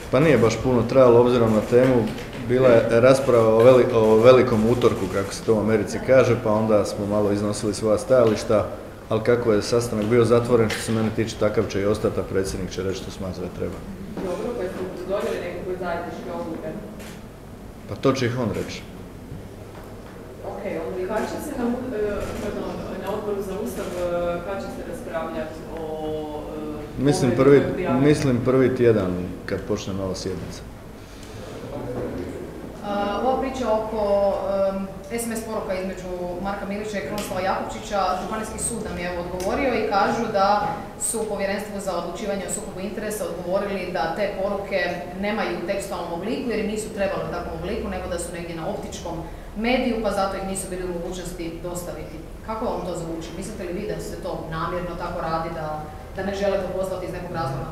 Pa nije baš puno trajalo obzirom na temu. Bila je rasprava o velikom utorku, kako se to u Americi kaže, pa onda smo malo iznosili svoja stajališta, ali kako je sastanak bio zatvoren, što se mene tiče, takav će i ostati, a predsjednik će reći što smatra da treba. Dobro, pa ste donijeli nekakve zajedničke odluke? Pa to će ih on reći. Ok, onda kada će se na odboru za Ustav, kada će se raspravljati o... Mislim prvi tjedan kad počne nova sjednica. Ova priča oko SMS poruka između Marka Milića i Krunoslava Jakupčića, Županijski sud nam je odgovorio i kažu da su Povjerenstvu za odlučivanje o sukobu interesa odgovorili da te poruke nemaju u tekstualnom obliku jer nisu trebali u takvom obliku, nego da su negdje na optičkom mediju, pa zato ih nisu bili u mogućnosti dostaviti. Kako vam to zvuči? Mislite li vi da se to namjerno tako radi, da ne žele to poslati iz nekog razloga?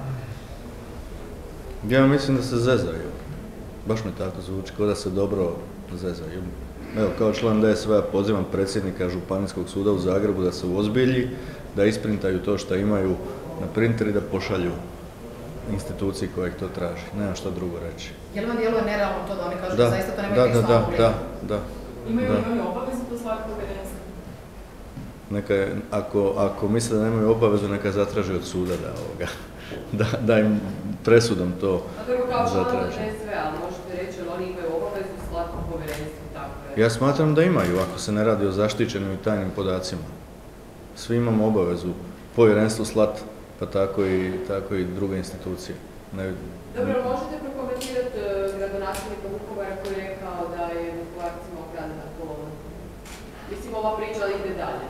Ja mislim da se zezaju. Baš mi tako zvuči, kao da se dobro zezaju. Evo, kao član DSV-a pozivam predsjednika Županijskog suda u Zagrebu da se uozbilji, da isprintaju to što imaju na printer i da pošalju instituciji koja ih to traži. Nemam što drugo reći. Je li vam djeluje nerealno to da oni kažu da zaista to nemaju tekstualno obliku? Da. Imaju li obavezu poslati povjerenstvo? Ako misle da nemaju obavezu, neka zatraži od suda da im presudom to zatraži. Možete reći da oni imaju obavezu slati povjerenstvo takve? Ja smatram da imaju, ako se ne radi o zaštićenim i tajnim podacima. Svi imamo obavezu povjerenstvu slati, pa tako i druge institucije. Dobro, možete prokomentirati gradonačelnika Vukovara koji je rekao da je Vukovarcima ukradena Kolona? Mislim, ova priča ide dalje.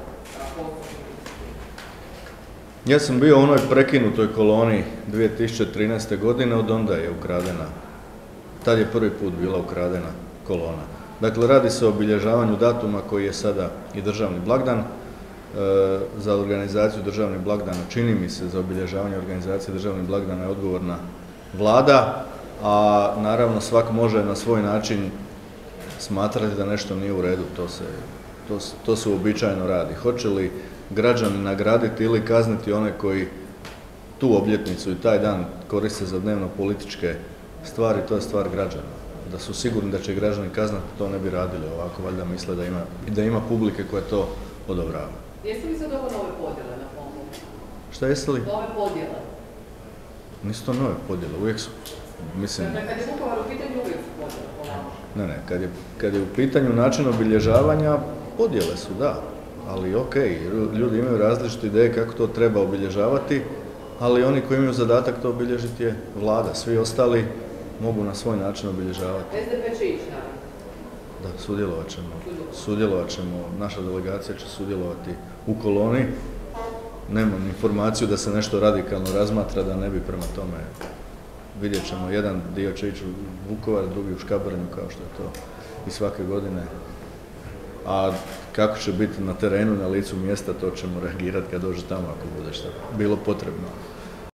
Ja sam bio u onoj prekinutoj koloni 2013. godine, od onda je ukradena. Tad je prvi put bila ukradena kolona. Dakle, radi se o obilježavanju datuma koji je sada i državni blagdan. Za organizaciju državnih blagdana, čini mi se, za obilježavanje organizacije državnih blagdana je odgovorna vlada, a naravno svak može na svoj način smatrati da nešto nije u redu, to se uobičajeno radi. Hoće li građani nagraditi ili kazniti one koji tu obljetnicu i taj dan koriste za dnevno političke stvari, to je stvar građana. Da su sigurni da će građani kazniti, to ne bi radili ovako, valjda misle da ima publike koje to odobrava. Jeste li sad ovo nove podjele na pomoć? Šta jeste li? Nove podjele. Nisu to nove podjele, uvijek su. Mislim... Dakle, kad je Vukovar u pitanju, uvijek su podjele. Ne, kad je u pitanju način obilježavanja, podjele su, da. Ali okej, ljudi imaju različite ideje kako to treba obilježavati, ali oni koji imaju zadatak to obilježiti je vlada. Svi ostali mogu na svoj način obilježavati. SDP će ići, naravno. Da, sudjelovat ćemo, naša delegacija će sudjelovati u koloni. Nemam informaciju da se nešto radikalno razmatra, da ne bi prema tome. Vidjet ćemo, jedan dio će ići u Vukovar, drugi u Škabrnju, kao što je to i svake godine. A kako će biti na terenu, na licu mjesta, to ćemo reagirati kad dođe tamo, ako bude što bilo potrebno.